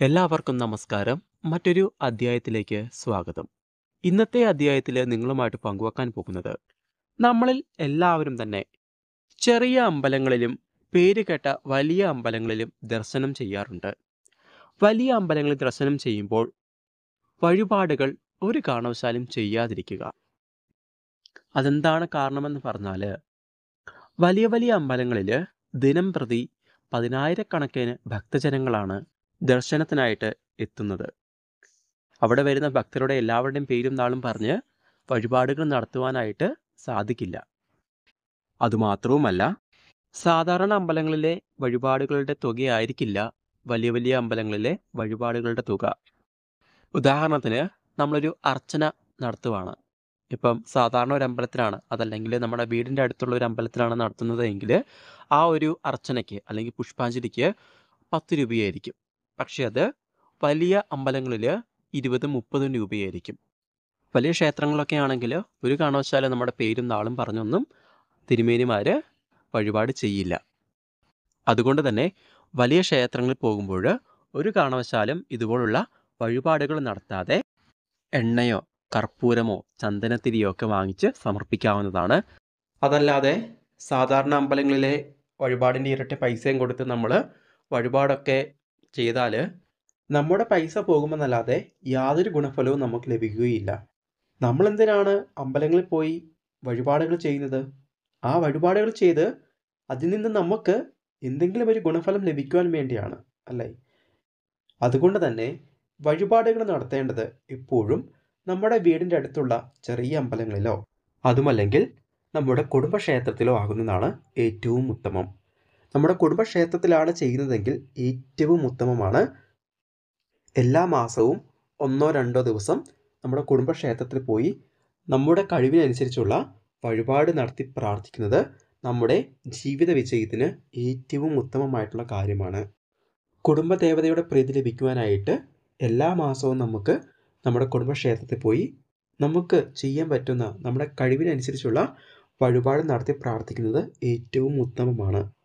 എല്ലാവർക്കും നമസ്കാരം. മറ്റൊരു അധ്യായത്തിലേക്ക് സ്വാഗതം. ഇന്നത്തെ അധ്യായത്തിൽ നിങ്ങളുമായിട്ട് പങ്കുവെക്കാൻ പോകുന്നത് നമ്മളിൽ എല്ലാവരും തന്നെ ചെറിയ അമ്പലങ്ങളിലും പേരുകേട്ട വലിയ അമ്പലങ്ങളിലും ദർശനം ചെയ്യാറുണ്ട്. വലിയ അമ്പലങ്ങളിൽ ദർശനം ചെയ്യുമ്പോൾ വഴിപാടുകൾ ഒരു കാരണവശാലും ചെയ്യാതിരിക്കുക. അതെന്താണ് കാരണമെന്ന് പറഞ്ഞാൽ വലിയ വലിയ അമ്പലങ്ങളിൽ ദിനം പ്രതി പതിനായിരക്കണക്കിന് ഭക്തജനങ്ങളാണ് ദർശനത്തിനായിട്ട് എത്തുന്നത്. അവിടെ വരുന്ന ഭക്തരുടെ എല്ലാവരുടെയും പേരും നാളും പറഞ്ഞ് വഴിപാടുകൾ നടത്തുവാനായിട്ട് സാധിക്കില്ല. അതുമാത്രവുമല്ല, സാധാരണ അമ്പലങ്ങളിലെ വഴിപാടുകളുടെ തുകയായിരിക്കില്ല വലിയ വലിയ അമ്പലങ്ങളിലെ വഴിപാടുകളുടെ തുക. ഉദാഹരണത്തിന് നമ്മളൊരു അർച്ചന നടത്തുവാണ്. ഇപ്പം സാധാരണ ഒരു അമ്പലത്തിലാണ്, അതല്ലെങ്കിൽ നമ്മുടെ വീടിൻ്റെ അടുത്തുള്ള ഒരു അമ്പലത്തിലാണ് നടത്തുന്നത് എങ്കിൽ ആ ഒരു അർച്ചനയ്ക്ക് അല്ലെങ്കിൽ പുഷ്പാഞ്ജലിക്ക് 10 രൂപയായിരിക്കും. പക്ഷെ അത് വലിയ അമ്പലങ്ങളിൽ 20-30 രൂപയായിരിക്കും. വലിയ ക്ഷേത്രങ്ങളൊക്കെ ആണെങ്കിൽ ഒരു കാരണവശാലും നമ്മുടെ പേരും നാളും പറഞ്ഞൊന്നും തിരുമേനിമാർ വഴിപാട് ചെയ്യില്ല. അതുകൊണ്ട് തന്നെ വലിയ ക്ഷേത്രങ്ങളിൽ പോകുമ്പോൾ ഒരു കാരണവശാലും ഇതുപോലുള്ള വഴിപാടുകൾ നടത്താതെ എണ്ണയോ കർപ്പൂരമോ ചന്ദനത്തിരിയോ ഒക്കെ വാങ്ങിച്ച് സമർപ്പിക്കാവുന്നതാണ്. അതല്ലാതെ സാധാരണ അമ്പലങ്ങളിലെ വഴിപാടിൻ്റെ ഇരട്ടി പൈസയും കൊടുത്ത് നമ്മൾ വഴിപാടൊക്കെ ചെയ്താൽ നമ്മുടെ പൈസ പോകുമെന്നല്ലാതെ യാതൊരു ഗുണഫലവും നമുക്ക് ലഭിക്കുകയില്ല. നമ്മളെന്തിനാണ് അമ്പലങ്ങളിൽ പോയി വഴിപാടുകൾ ചെയ്യുന്നത്? ആ വഴിപാടുകൾ ചെയ്ത് അതിൽ നിന്ന് നമുക്ക് എന്തെങ്കിലും ഒരു ഗുണഫലം ലഭിക്കുവാൻ വേണ്ടിയാണ്, അല്ലേ? അതുകൊണ്ട് തന്നെ വഴിപാടുകൾ നടത്തേണ്ടത് എപ്പോഴും നമ്മുടെ വീടിൻ്റെ അടുത്തുള്ള ചെറിയ അമ്പലങ്ങളിലോ അതുമല്ലെങ്കിൽ നമ്മുടെ കുടുംബക്ഷേത്രത്തിലോ ആകുന്നതാണ് ഏറ്റവും ഉത്തമം. നമ്മുടെ കുടുംബക്ഷേത്രത്തിലാണ് ചെയ്യുന്നതെങ്കിൽ ഏറ്റവും ഉത്തമമാണ് എല്ലാ മാസവും 1-2 ദിവസം നമ്മുടെ കുടുംബക്ഷേത്രത്തിൽ പോയി നമ്മുടെ കഴിവിനനുസരിച്ചുള്ള വഴിപാട് നടത്തി പ്രാർത്ഥിക്കുന്നത് നമ്മുടെ ജീവിത വിജയത്തിന് ഏറ്റവും ഉത്തമമായിട്ടുള്ള കാര്യമാണ്. കുടുംബദേവതയുടെ പ്രീതി ലഭിക്കുവാനായിട്ട് എല്ലാ മാസവും നമുക്ക് നമ്മുടെ കുടുംബക്ഷേത്രത്തിൽ പോയി നമുക്ക് ചെയ്യാൻ പറ്റുന്ന നമ്മുടെ കഴിവിനനുസരിച്ചുള്ള വഴിപാട് നടത്തി പ്രാർത്ഥിക്കുന്നത് ഏറ്റവും ഉത്തമമാണ്.